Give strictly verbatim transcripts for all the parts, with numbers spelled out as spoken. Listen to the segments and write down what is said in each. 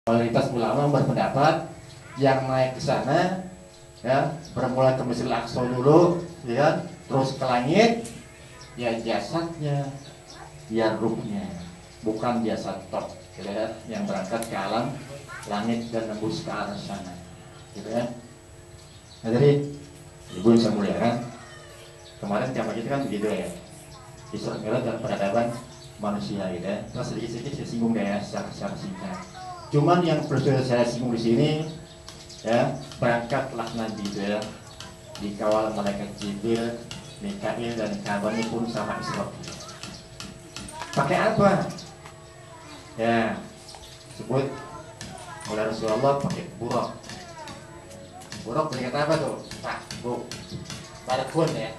Mayoritas ulama berpendapat yang naik ke sana ya bermula ke Masjidil Aqsa dulu, ya, terus ke langit, ya jasadnya, ya ruhnya, bukan jasad tok, gitu ya, yang berangkat ke alam langit dan nembus ke arah sana, gitu ya. Nah, jadi ibu yang saya muliakan, kemarin tema kita kan begitu ya, Isra Mi'raj dan peradaban manusia, gitu ya. Terus sedikit-sedikit saya singgung deh ya, secara, secara singkat. Cuman yang perlu saya singgung di sini, ya, berangkatlah Nabi itu ya, dikawal malaikat Jibril, Mikail dan kabarnya pun sama Israfil. Pakai apa? Ya, sebut oleh Rasulullah pakai buruk. Buruk beri kata apa tuh? Pak, bu, barkun ya.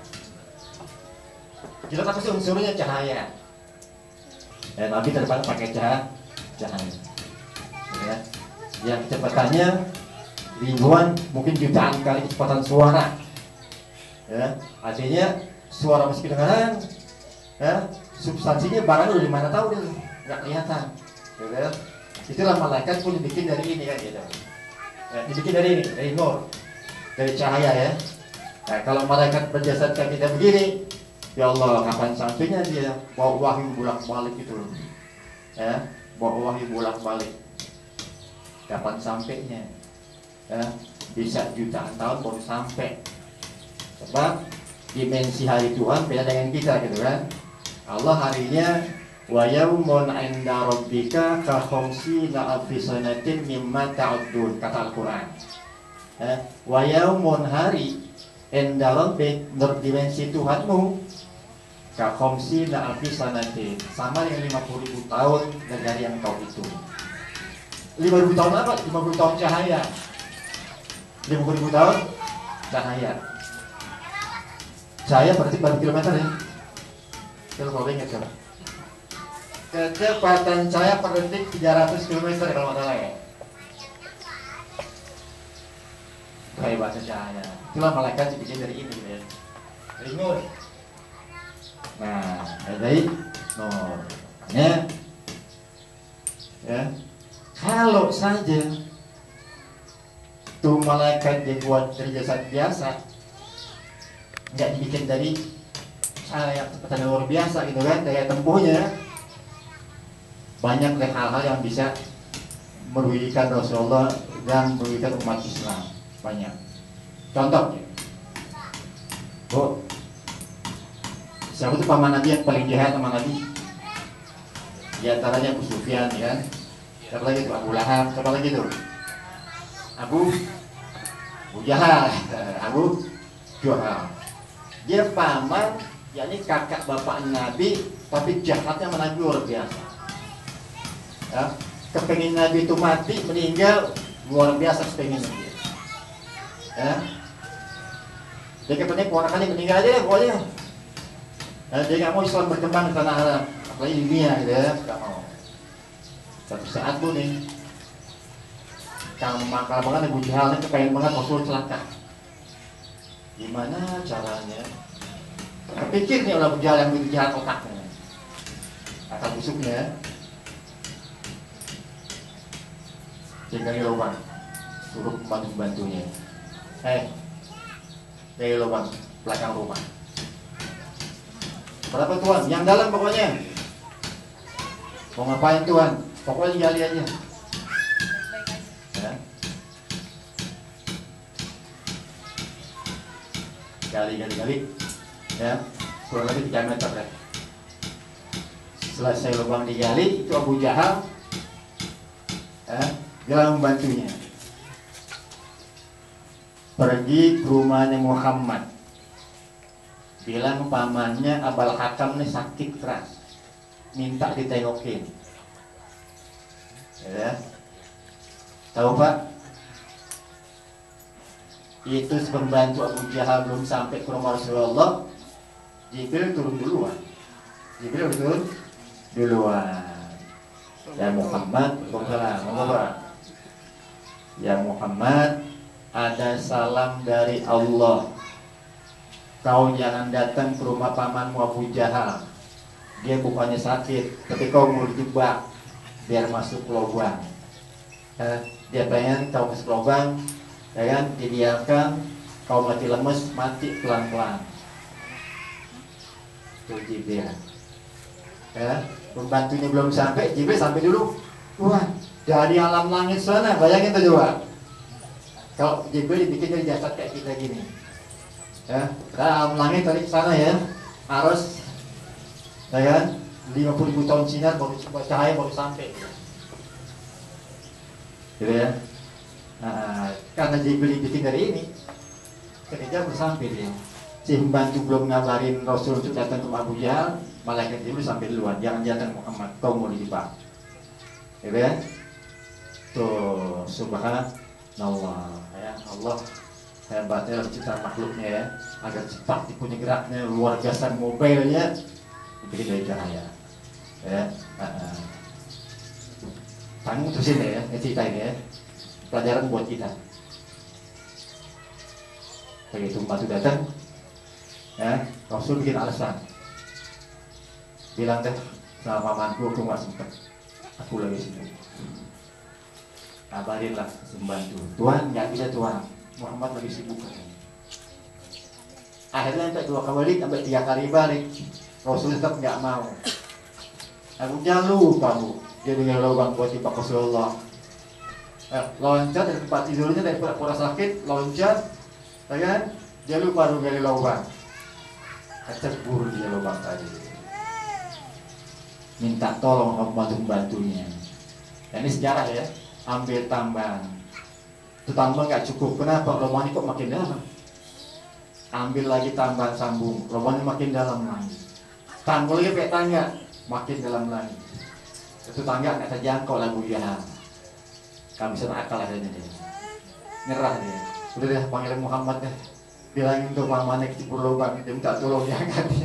Kita apa sih unsurnya cahaya? Ya, Nabi terbang pakai cahaya, cahaya. Ya, yang kecepatannya ribuan mungkin jutaan kali kecepatan suara, ya, artinya suara masih kedengaran, ya, substansinya barang udah dimana tahu dia nggak kelihatan, ya. Itulah malaikat pun dibikin dari ini kan, gitu, ya, dibikin dari ini, dari nur, dari cahaya ya. Nah, kalau malaikat berjasad kayak kita begini, ya Allah, kapan sampainya dia bawa wahyu bolak balik gitu loh, ya, bawa wahyu bolak balik. Kapan sampainya? Ya, bisa jutaan tahun baru sampai. Sebab dimensi hari Tuhan beda dengan kita, gitu kan? Allah harinya wa yaumun 'inda rabbika ka khamsina alfi sanatin mimma ta'uddun, kata Al-Qur'an. Ya, wa yaumun hari 'inda rabbik, dimensi Tuhanmu, ka khamsina alfi sanatin, sama dengan lima puluh ribu tahun dari yang kau itu. lima ribu tahun apa? lima puluh tahun cahaya. lima puluh ribu tahun cahaya. Cahaya berarti berapa kilometer ya? Kalau mau ingat coba. Kecepatan cahaya per detik tiga ratus kilometer kalau nggak salah ya. Kayak bahasa cahaya. Itulah malaikat dibikin dari ini ya. Dari nur. Nah, dari nur. Ya. Ya. Kalau saja tuh malaikat dibuat dari jasad biasa, nggak dibikin dari cahaya kecepatan luar biasa, gitu kan, daya tempuhnya, banyak hal-hal yang bisa merugikan Rasulullah dan merugikan umat Islam, banyak. Contohnya, bu, siapa tuh paman Nabi yang paling jahat sama Nabi? Di antaranya Abu Sufyan, ya. Siapa lagi tuh? Abu Lahab. Siapa lagi tuh? Abu Abu Jahal. Abu Jahal. Dia paman, yakni kakak bapak Nabi, tapi jahatnya sama Nabi luar biasa. Ya, kepengin Nabi itu mati, meninggal, luar biasa kepenginnya dia. Ya. Dia kepengen keponakannya meninggal aja ya, pokoknya. Ya, dia nggak mau Islam berkembang di tanah Arab, apalagi di dunia, gitu ya, nggak mau. Satu saat bu nih, kalau mangkal banget Abu Jahal ini kepengen banget Rasul celaka. Gimana caranya? Kepikir nih oleh Abu Jahal yang begitu jahat otaknya, akal busuknya. Tinggal di lubang, suruh pembantu-pembantunya, eh, dari lubang belakang rumah. Berapa tuan? Yang dalam pokoknya. Mau ngapain tuan? Pokoknya gali aja. Ya. Gali, gali, gali. Ya, kurang lebih tiga meter ya. Selesai lubang digali, itu Abu Jahal, ya, dia membantunya. Pergi ke rumahnya Muhammad, bilang pamannya Abul Hakam nih sakit keras, minta ditengokin. Ya, tahu Pak? Itu pembantu Abu Jahal belum sampai ke rumah Rasulullah, Jibril turun duluan. Jibril turun duluan. Ya Muhammad, ya Muhammad, ada salam dari Allah. Kau jangan datang ke rumah pamanmu Abu Jahal. Dia bukannya sakit, tapi kau mau dijebak biar masuk lubang. eh, dia pengen kau masuk lubang, ya kan, dibiarkan kau mati lemes, mati pelan-pelan. Itu Jibril. Ya, pembantunya belum sampai, Jibril sampai dulu. Wah, dari alam langit sana, bayangin tuh coba. Kalau Jibril dibikin dari jasad kayak kita gini, ya, alam langit dari sana ya, arus, ya kan, lima puluh ribu tahun sinar baru cahaya baru sampai, gitu ya. Nah, karena Jibril dibikin dari ini, ketika bersampai dia. Si pembantu belum ngabarin Rasul untuk datang ke Abu Jahal, malaikat Jibril sampai duluan. Jangan datang Muhammad, kau mau dijebak, gitu ya. Tuh, subhanallah, ya Allah hebatnya menciptakan makhluknya ya, agar cepat dipunya geraknya, luar biasa mobilnya, dibikin dari cahaya. Ya, uh, tanggung terusin ya, cerita ini ya, pelajaran buat kita. Begitu pembantu datang, ya, Rasul bikin alasan, bilang deh sama pamanku, aku nggak sempet, aku lagi sibuk. Kabarinlah pembantu, Tuhan nggak bisa Tuhan, Muhammad lagi sibuk. Akhirnya sampai dua kali balik, sampai tiga kali balik, Rasul tetap nggak mau. Aku jangan lupa bu, dia dengan lubang buat tiba Rasulullah. Eh, loncat dari tempat tidurnya, dari pura-pura sakit, loncat, ya kan? Dia lupa dulu gali lubang. Kecebur dia lubang tadi. Minta tolong pembantu-pembantunya. Ini sejarah ya. Ambil tambang. Itu tambang nggak cukup. Kenapa? Lubangnya kok makin dalam? Ambil lagi tambang sambung. Lubangnya makin dalam lagi. Tambang lagi pakai tangga, makin dalam lagi. Itu tangga nggak terjangkau lah Abu Jahal. Kami bisa akal akhirnya dia. Nyerah dia. Udah deh panggil Muhammad deh. Bilangin tuh pamannya kecipur lubang, dia minta tolong jangan dia.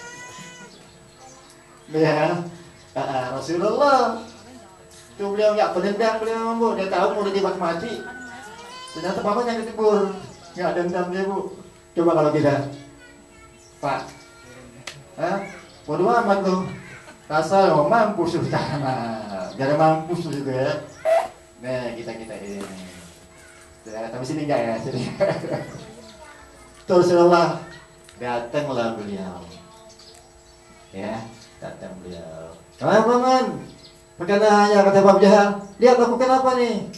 Ya, uh, Rasulullah. Itu beliau nggak pendendam beliau bu, dia tahu mau ditembak mati. Ternyata paman yang kecipur, nggak dendam dia bu. Coba kalau kita, Pak, ah, bodoh amat tuh. Rasa lo mampu susah, nah, jangan mampu gitu ya. Nah kita kita ini, ya, tapi sini enggak ya sini. Rasulullah datanglah beliau, ya datang beliau. Kenapa man? Perkenanya kata Abu Jahal, lihat aku kenapa nih?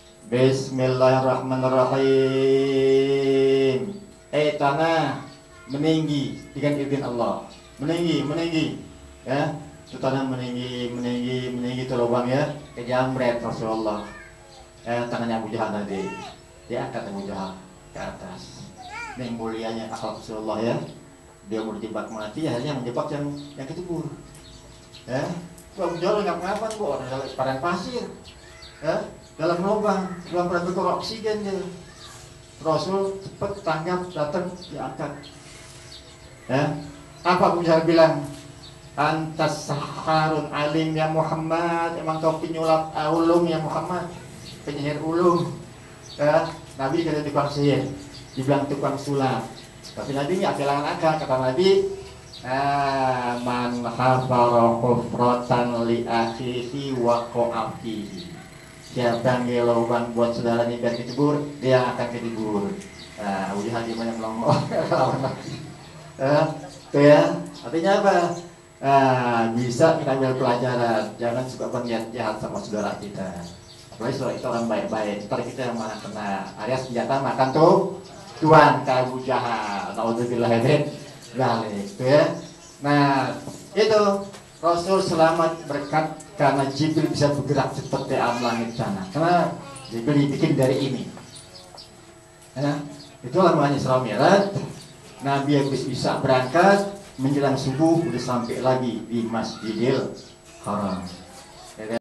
Bismillahirrahmanirrahim. Eh tanah meninggi dengan izin Allah, meninggi meninggi, ya. Itu tanah meninggi meninggi meninggi itu lubang ya, kejamret Rasulullah. Eh tangannya Abu Jahal tadi, dia angkat Abu Jahal ke atas. Ini mulianya akhlak Rasulullah ya. Dia mau dijebak mati, akhirnya menjebak yang yang kecebur. Ya, Abu Jahal nggak ngapa bu, orang dalam padang pasir, ya, dalam lubang, dalam berkurang oksigen dia. Rasul cepat tanggap, datang diangkat. Ya, apa Abu Jahal bilang? Antas saharun alim ya Muhammad, emang kau penyulap ulung ya Muhammad, penyihir ulung. Ya, Nabi kata tukang sihir. Dibilang tukang sulap, tapi Nabi nggak kehilangan akal. Kata Nabi, ah, man hafara hufratan li akhihi wa qa'afihi. Siapa yang lubang buat saudaranya biar kecebur, dia akan kecebur. Nah, Abu Jahal gimana melongo lawan Nabi. Itu ya, artinya apa? Ah, bisa kita ambil pelajaran, jangan suka berniat jahat sama saudara kita. Apalagi saudara itu orang baik-baik, ntar kita yang mana kena alias senjata makan tuh Tuhan ke Abu Jahal, naudzubillah dzalik, itu ya. Nah, itu Rasul selamat berkat karena Jibril bisa bergerak seperti alam langit sana. Karena Jibril dibikin dari ini. Ya, itu namanya Isra Mi'raj. Nabi habis bisa berangkat menjelang subuh udah sampai lagi di Masjidil Haram.